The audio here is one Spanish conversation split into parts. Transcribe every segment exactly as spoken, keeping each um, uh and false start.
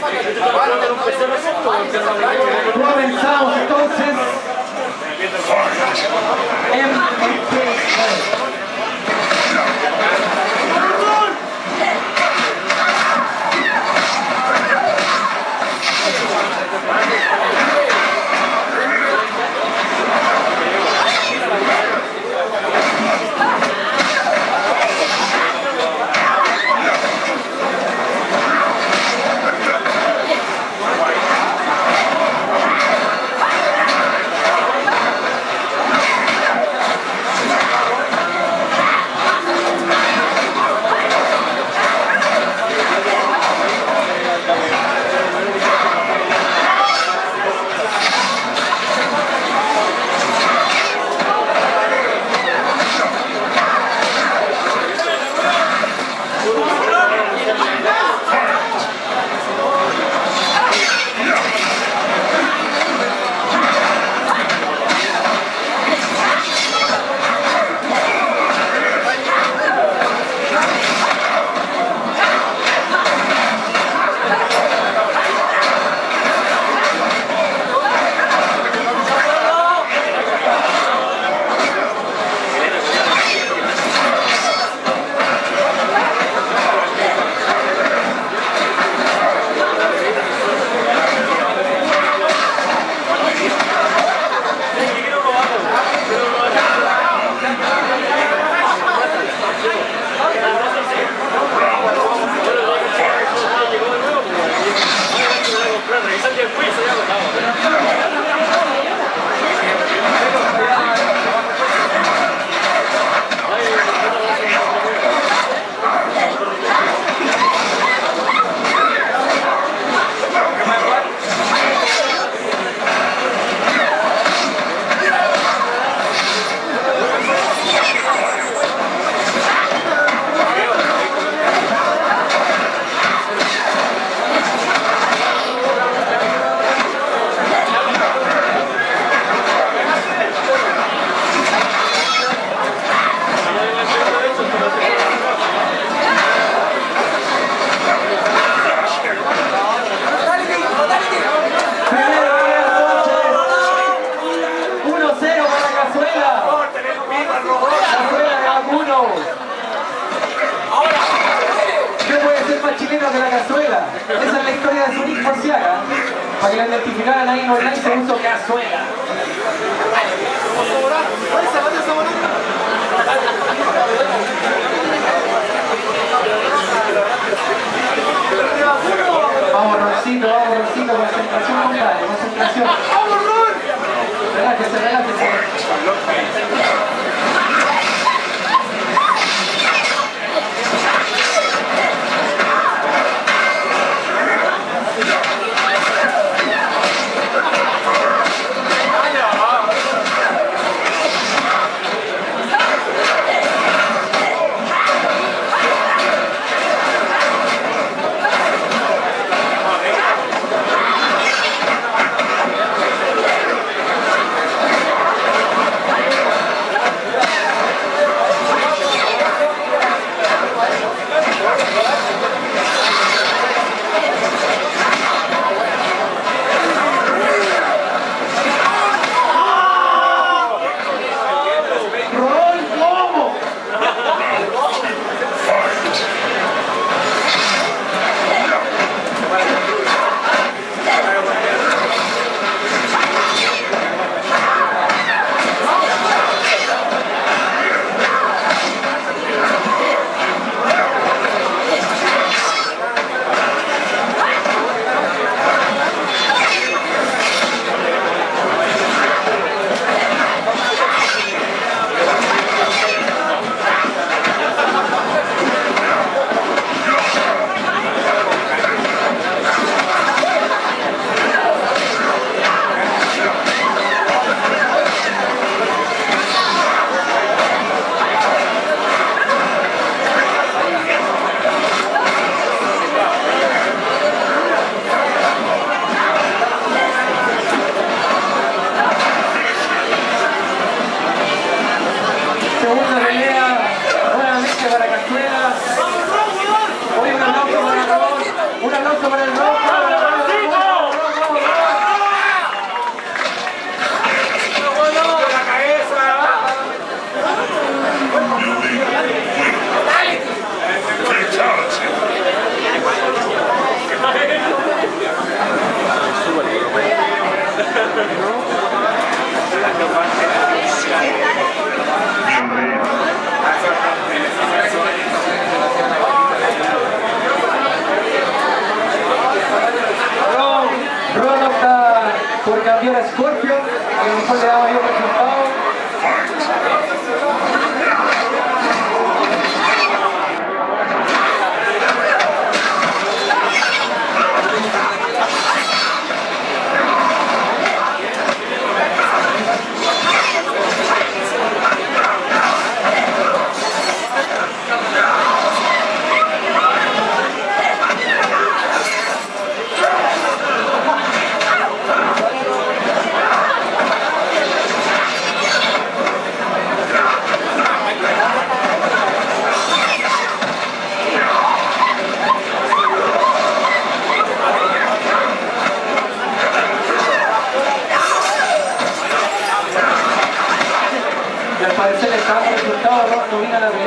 Comenzamos entonces. M K de la Cazuela. Esa es la historia de su hijo Asiaga. Para que la identificaran ahí en online se puso Cazuela. Vamos Roncito, vamos Roncito, concentración compadre, concentración. ¡Vamos Ron! Relájese, relájese.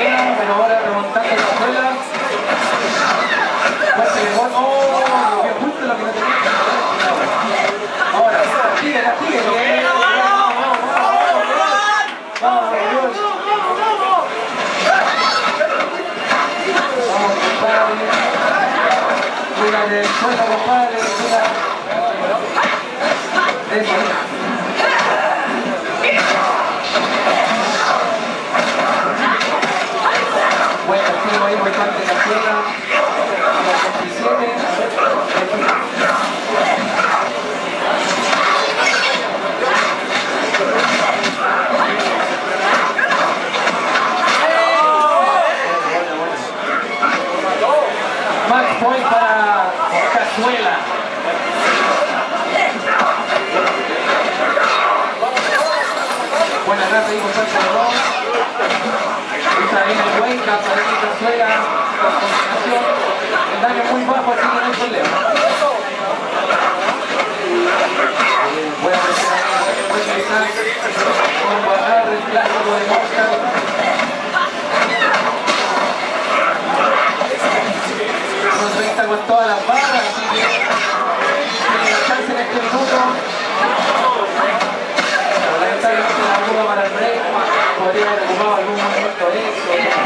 Mileena, pero ahora remontando Cazuela. Fuerte de gol. ¡Oh! ¡Qué justo lo que no tenía! Ahora, castigue, castigue. ¡Vamos, Dios! ¡Vamos, compadre! ¡Mira del suelo, compadre! ¡Mira! ¡Eso! Buen castigo ahí por parte de Cazuela. veintisiete. Match point para Cazuela. Buena rata ahí por parte de dos. Está bien el wake up, para que Cazuela con combinación. El daño es muy bajo, así que no hay problema. Voy a presión ahí, voy a utilizar un guardar el clásico de Mosca. uno treinta con todas las barras, así que tiene la chance en este minuto. Pero lamentablemente la ocupa para el break. Podría haber ocupado algún momento eso.